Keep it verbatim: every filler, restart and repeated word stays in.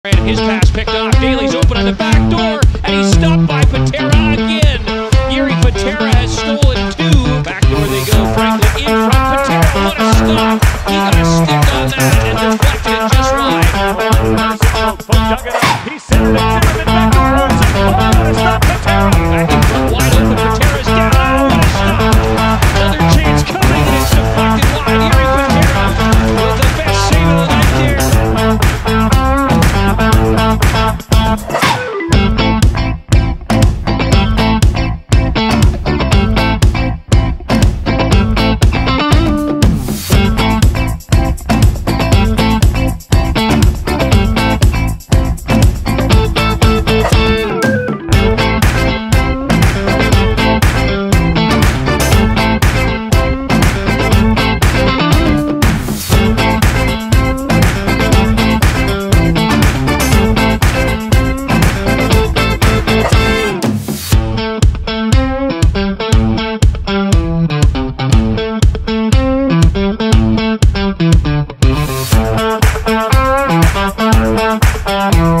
And his pass picked off. Daly's open on the back door, and he's stopped by Patera again. Jiri Patera has stolen two. Back door they go. Franklin in front. Patera, what a stop! He got a stick on that and deflected it just wide. Dug it up. He sent it back towards it. Oh, what a stop, Patera! Back in front, wide open. Patera's down. Oh, what a stop! Another chance coming, and it's deflected wide. Jiri Patera with the best save of the night there. We'll be right back.